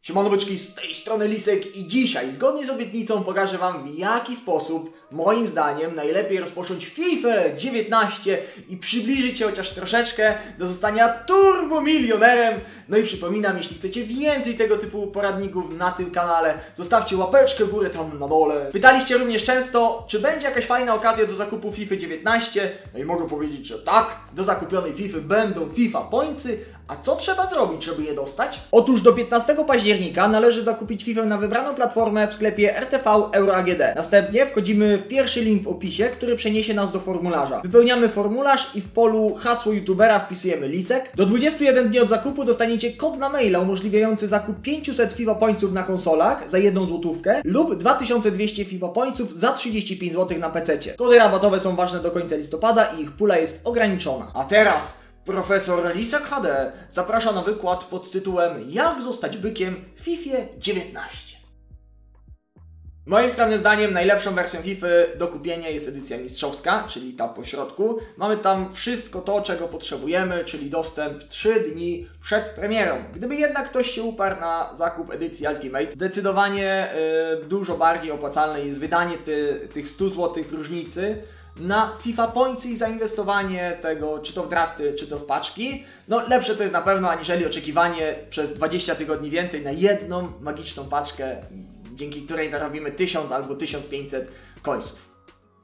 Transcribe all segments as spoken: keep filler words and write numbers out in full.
Siemano byczki, z tej strony Lisek i dzisiaj, zgodnie z obietnicą, pokażę wam, w jaki sposób, moim zdaniem, najlepiej rozpocząć FIFA dziewiętnaście i przybliżyć się chociaż troszeczkę do zostania turbomilionerem. No i przypominam, jeśli chcecie więcej tego typu poradników na tym kanale, zostawcie łapeczkę w górę tam na dole. Pytaliście również często, czy będzie jakaś fajna okazja do zakupu FIFA dziewiętnaście. No i mogę powiedzieć, że tak, do zakupionej FIFA będą FIFA Pointsy. A co trzeba zrobić, żeby je dostać? Otóż do piętnastego października należy zakupić FIFA na wybraną platformę w sklepie R T V Euro A G D. Następnie wchodzimy w pierwszy link w opisie, który przeniesie nas do formularza. Wypełniamy formularz i w polu hasło youtubera wpisujemy Lisek. Do dwudziestu jeden dni od zakupu dostaniecie kod na maila umożliwiający zakup pięciuset FIFA Pointsów na konsolach za jedną złotówkę lub dwa tysiące dwieście FIFA Pointsów za trzydzieści pięć złotych na pececie. Kody rabatowe są ważne do końca listopada i ich pula jest ograniczona. A teraz Profesor Lisek H D zaprasza na wykład pod tytułem Jak zostać bykiem w FIFA dziewiętnaście. Moim skromnym zdaniem najlepszą wersją FIFA do kupienia jest edycja mistrzowska, czyli ta po środku. Mamy tam wszystko to, czego potrzebujemy, czyli dostęp trzy dni przed premierą. Gdyby jednak ktoś się uparł na zakup edycji Ultimate, zdecydowanie yy, dużo bardziej opłacalne jest wydanie ty, tych stu złotych różnicy na FIFA Pointsy i zainwestowanie tego, czy to w drafty, czy to w paczki. No lepsze to jest na pewno, aniżeli oczekiwanie przez dwadzieścia tygodni więcej na jedną magiczną paczkę, dzięki której zarobimy tysiąc albo tysiąc pięćset końców.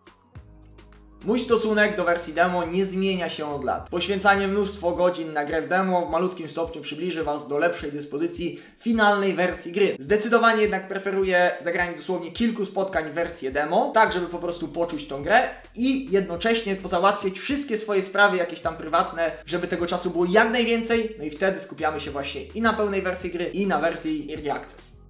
Mój stosunek do wersji demo nie zmienia się od lat. Poświęcanie mnóstwo godzin na grę w demo w malutkim stopniu przybliży was do lepszej dyspozycji finalnej wersji gry. Zdecydowanie jednak preferuję zagranie dosłownie kilku spotkań w wersję demo, tak żeby po prostu poczuć tą grę i jednocześnie pozałatwiać wszystkie swoje sprawy jakieś tam prywatne, żeby tego czasu było jak najwięcej, no i wtedy skupiamy się właśnie i na pełnej wersji gry, i na wersji Early Access.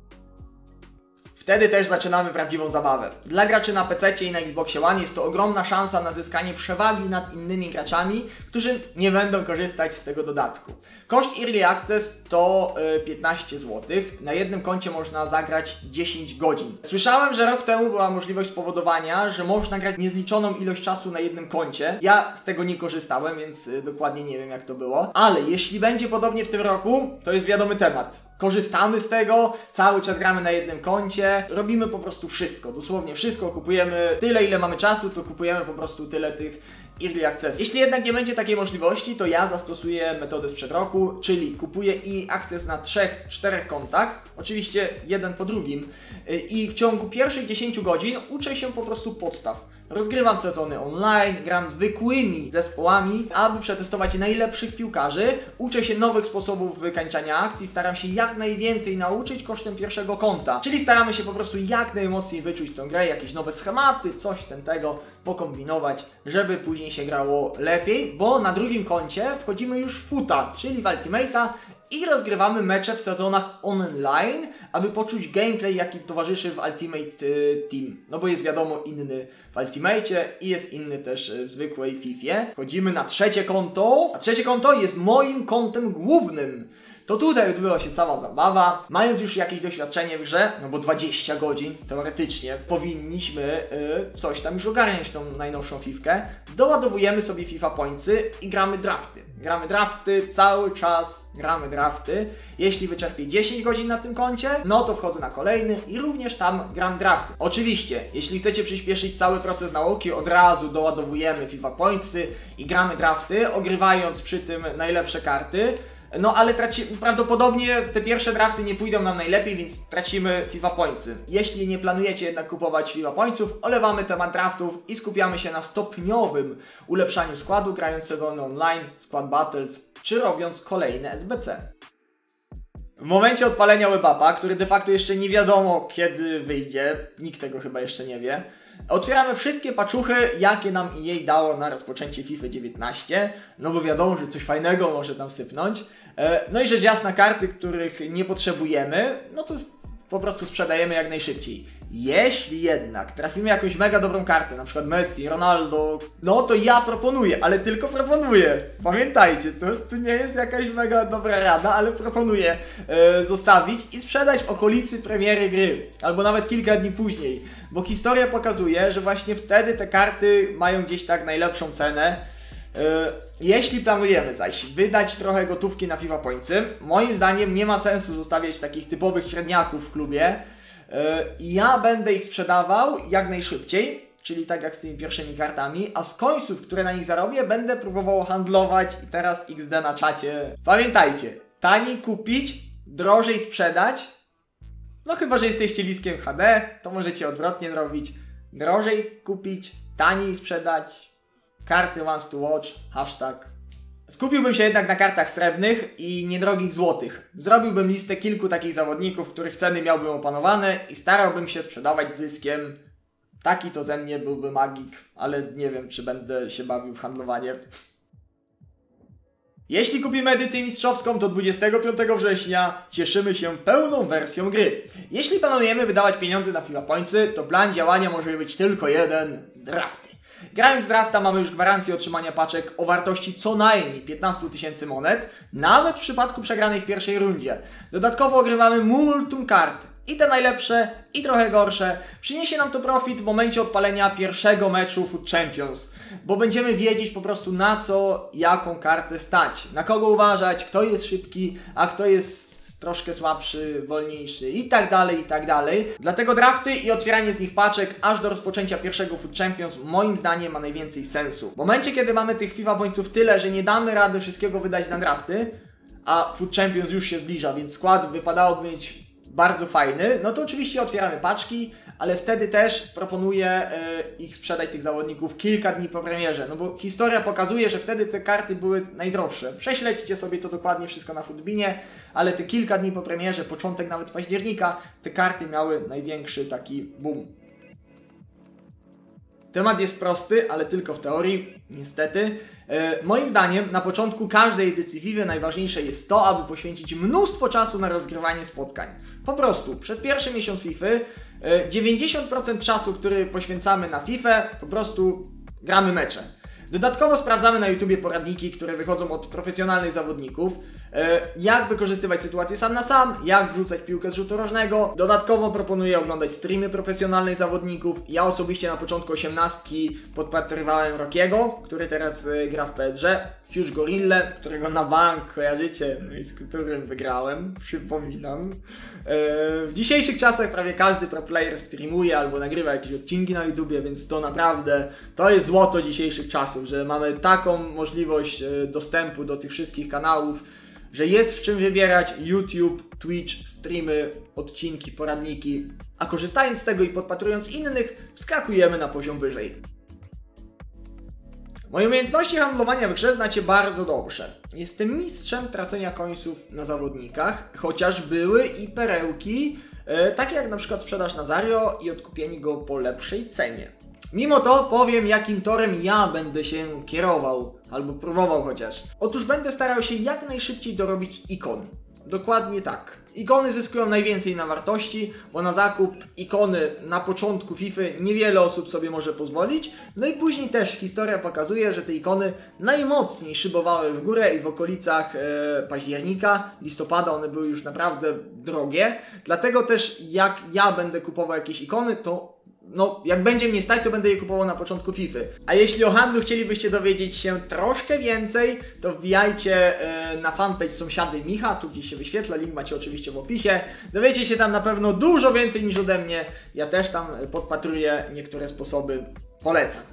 Wtedy też zaczynamy prawdziwą zabawę. Dla graczy na pececie i na Xboxie One jest to ogromna szansa na zyskanie przewagi nad innymi graczami, którzy nie będą korzystać z tego dodatku. Koszt Early Access to yy, piętnaście złotych. Na jednym koncie można zagrać dziesięć godzin. Słyszałem, że rok temu była możliwość spowodowania, że można grać niezliczoną ilość czasu na jednym koncie. Ja z tego nie korzystałem, więc yy, dokładnie nie wiem, jak to było. Ale jeśli będzie podobnie w tym roku, to jest wiadomy temat. Korzystamy z tego, cały czas gramy na jednym koncie, robimy po prostu wszystko, dosłownie wszystko, kupujemy tyle, ile mamy czasu, to kupujemy po prostu tyle tych Early Access. Jeśli jednak nie będzie takiej możliwości, to ja zastosuję metodę sprzed roku, czyli kupuję i Access na trzech, czterech kontach, oczywiście jeden po drugim, i w ciągu pierwszych dziesięciu godzin uczę się po prostu podstaw. Rozgrywam sezony online, gram zwykłymi zespołami, aby przetestować najlepszych piłkarzy, uczę się nowych sposobów wykańczania akcji, staram się jak najwięcej nauczyć kosztem pierwszego konta. Czyli staramy się po prostu jak najmocniej wyczuć tę grę, jakieś nowe schematy, coś ten tego, pokombinować, żeby później się grało lepiej, bo na drugim koncie wchodzimy już w futa, czyli w Ultimate'a, i rozgrywamy mecze w sezonach online, aby poczuć gameplay, jaki towarzyszy w Ultimate Team. No bo jest wiadomo inny w Ultimate i jest inny też w zwykłej Fifie. Wchodzimy na trzecie konto, a trzecie konto jest moim kontem głównym. To tutaj odbyła się cała zabawa. Mając już jakieś doświadczenie w grze, no bo dwadzieścia godzin teoretycznie, powinniśmy yy, coś tam już ogarniać tą najnowszą Fifkę. Doładowujemy sobie FIFA Pointsy i gramy drafty. Gramy drafty, cały czas gramy drafty. Jeśli wyczerpię dziesięć godzin na tym koncie, no to wchodzę na kolejny i również tam gram drafty. Oczywiście, jeśli chcecie przyspieszyć cały proces nauki, od razu doładowujemy FIFA Pointsy i gramy drafty, ogrywając przy tym najlepsze karty. No ale traci... prawdopodobnie te pierwsze drafty nie pójdą nam najlepiej, więc tracimy FIFA Pointsy. Jeśli nie planujecie jednak kupować FIFA Pointsów, olewamy temat draftów i skupiamy się na stopniowym ulepszaniu składu, grając sezony online, skład battles, czy robiąc kolejne S B C. W momencie odpalenia webapa, który de facto jeszcze nie wiadomo kiedy wyjdzie, nikt tego chyba jeszcze nie wie, otwieramy wszystkie paczuchy, jakie nam E A dało na rozpoczęcie FIFA dziewiętnaście, no bo wiadomo, że coś fajnego może tam sypnąć. No i rzecz jasna, karty, których nie potrzebujemy, no to po prostu sprzedajemy jak najszybciej. Jeśli jednak trafimy jakąś mega dobrą kartę, na przykład Messi, Ronaldo, no to ja proponuję, ale tylko proponuję. Pamiętajcie, to, to nie jest jakaś mega dobra rada, ale proponuję e, zostawić i sprzedać w okolicy premiery gry, albo nawet kilka dni później, bo historia pokazuje, że właśnie wtedy te karty mają gdzieś tak najlepszą cenę. Jeśli planujemy zaś wydać trochę gotówki na FIFA Pointsy, moim zdaniem nie ma sensu zostawiać takich typowych średniaków w klubie. Ja będę ich sprzedawał jak najszybciej, czyli tak jak z tymi pierwszymi kartami, a z końców, które na nich zarobię, będę próbował handlować i teraz X D na czacie. Pamiętajcie, taniej kupić, drożej sprzedać. No chyba, że jesteście liskiem H D, to możecie odwrotnie robić. Drożej kupić, taniej sprzedać. Karty wants to watch, hashtag. Skupiłbym się jednak na kartach srebrnych i niedrogich złotych. Zrobiłbym listę kilku takich zawodników, których ceny miałbym opanowane i starałbym się sprzedawać z zyskiem. Taki to ze mnie byłby magik, ale nie wiem, czy będę się bawił w handlowanie. Jeśli kupimy edycję mistrzowską, to dwudziestego piątego września cieszymy się pełną wersją gry. Jeśli planujemy wydawać pieniądze na FIFA Pointsy, to plan działania może być tylko jeden – drafty. Grając z drafta mamy już gwarancję otrzymania paczek o wartości co najmniej piętnaście tysięcy monet, nawet w przypadku przegranej w pierwszej rundzie. Dodatkowo ogrywamy multum kart. I te najlepsze, i trochę gorsze. Przyniesie nam to profit w momencie odpalenia pierwszego meczu Foot Champions, bo będziemy wiedzieć po prostu na co, jaką kartę stać, na kogo uważać, kto jest szybki, a kto jest troszkę słabszy, wolniejszy i tak dalej, i tak dalej. Dlatego drafty i otwieranie z nich paczek aż do rozpoczęcia pierwszego Foot Champions moim zdaniem ma najwięcej sensu. W momencie, kiedy mamy tych FIFA Pointsów tyle, że nie damy rady wszystkiego wydać na drafty, a Foot Champions już się zbliża, więc skład wypadałoby mieć bardzo fajny, no to oczywiście otwieramy paczki, ale wtedy też proponuję y, ich sprzedać, tych zawodników, kilka dni po premierze, no bo historia pokazuje, że wtedy te karty były najdroższe. Prześledźcie sobie to dokładnie wszystko na Futbinie, ale te kilka dni po premierze, początek nawet października, te karty miały największy taki boom. Temat jest prosty, ale tylko w teorii, niestety. E, moim zdaniem na początku każdej edycji FIFA najważniejsze jest to, aby poświęcić mnóstwo czasu na rozgrywanie spotkań. Po prostu, przez pierwszy miesiąc FIFA e, dziewięćdziesiąt procent czasu, który poświęcamy na FIFA, po prostu gramy mecze. Dodatkowo sprawdzamy na YouTubie poradniki, które wychodzą od profesjonalnych zawodników, jak wykorzystywać sytuację sam na sam, jak wrzucać piłkę z rzutu rożnego. Dodatkowo proponuję oglądać streamy profesjonalnych zawodników. Ja osobiście na początku osiemnastki podpatrywałem Rockiego, który teraz gra w P S G, Huge Gorillę, którego na bank kojarzycie, no i z którym wygrałem, przypominam. W dzisiejszych czasach prawie każdy pro player streamuje albo nagrywa jakieś odcinki na YouTubie, więc to naprawdę, to jest złoto dzisiejszych czasów, że mamy taką możliwość dostępu do tych wszystkich kanałów, że jest w czym wybierać: YouTube, Twitch, streamy, odcinki, poradniki, a korzystając z tego i podpatrując innych, wskakujemy na poziom wyżej. Moje umiejętności handlowania w grze znacie bardzo dobrze. Jestem mistrzem tracenia końców na zawodnikach, chociaż były i perełki, e, takie jak na przykład sprzedaż Nazario i odkupienie go po lepszej cenie. Mimo to powiem, jakim torem ja będę się kierował, albo próbował chociaż. Otóż będę starał się jak najszybciej dorobić ikon. Dokładnie tak. Ikony zyskują najwięcej na wartości, bo na zakup ikony na początku FIFA niewiele osób sobie może pozwolić. No i później też historia pokazuje, że te ikony najmocniej szybowały w górę i w okolicach e, października, listopada one były już naprawdę drogie. Dlatego też jak ja będę kupował jakieś ikony, to no, jak będzie mnie stać, to będę je kupował na początku FIFA. A jeśli o handlu chcielibyście dowiedzieć się troszkę więcej, to wbijajcie e, na fanpage Sąsiady Micha, tu gdzieś się wyświetla, link macie oczywiście w opisie. Dowiecie się tam na pewno dużo więcej niż ode mnie. Ja też tam podpatruję niektóre sposoby, polecam.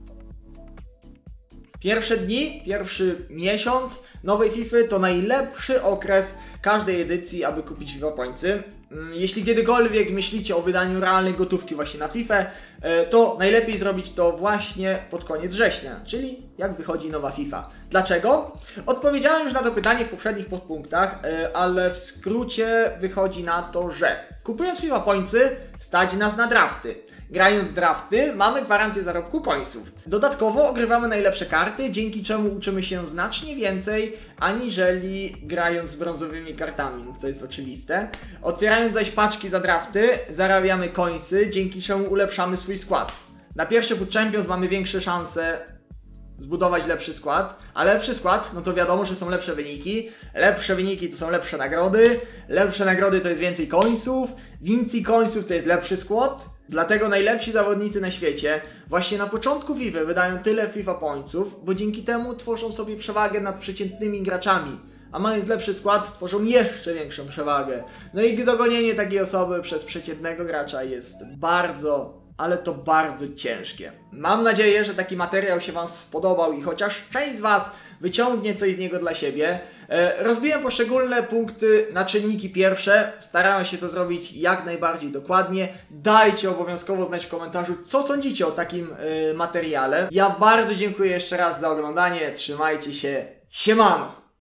Pierwsze dni, pierwszy miesiąc nowej FIFA to najlepszy okres każdej edycji, aby kupić FIFA Pointsy. Jeśli kiedykolwiek myślicie o wydaniu realnej gotówki właśnie na FIFA, to najlepiej zrobić to właśnie pod koniec września, czyli jak wychodzi nowa FIFA. Dlaczego? Odpowiedziałem już na to pytanie w poprzednich podpunktach, ale w skrócie wychodzi na to, że kupując FIFA Pointsy stać nas na drafty. Grając w drafty mamy gwarancję zarobku końców. Dodatkowo ogrywamy najlepsze karty, dzięki czemu uczymy się znacznie więcej, aniżeli grając z brązowymi kartami, co jest oczywiste. Otwierając zaś paczki za drafty, zarabiamy końcy, dzięki czemu ulepszamy swój skład. Na pierwszy Foot Champions mamy większe szanse zbudować lepszy skład, a lepszy skład, no to wiadomo, że są lepsze wyniki, lepsze wyniki to są lepsze nagrody, lepsze nagrody to jest więcej coinsów, więcej coinsów to jest lepszy skład, dlatego najlepsi zawodnicy na świecie właśnie na początku FIFA wydają tyle FIFA pointsów, bo dzięki temu tworzą sobie przewagę nad przeciętnymi graczami, a mając lepszy skład tworzą jeszcze większą przewagę. No i dogonienie takiej osoby przez przeciętnego gracza jest bardzo, ale to bardzo ciężkie. Mam nadzieję, że taki materiał się Wam spodobał i chociaż część z Was wyciągnie coś z niego dla siebie. E, rozbiłem poszczególne punkty na czynniki pierwsze. Starałem się to zrobić jak najbardziej dokładnie. Dajcie obowiązkowo znać w komentarzu, co sądzicie o takim e, materiale. Ja bardzo dziękuję jeszcze raz za oglądanie. Trzymajcie się. Siemano!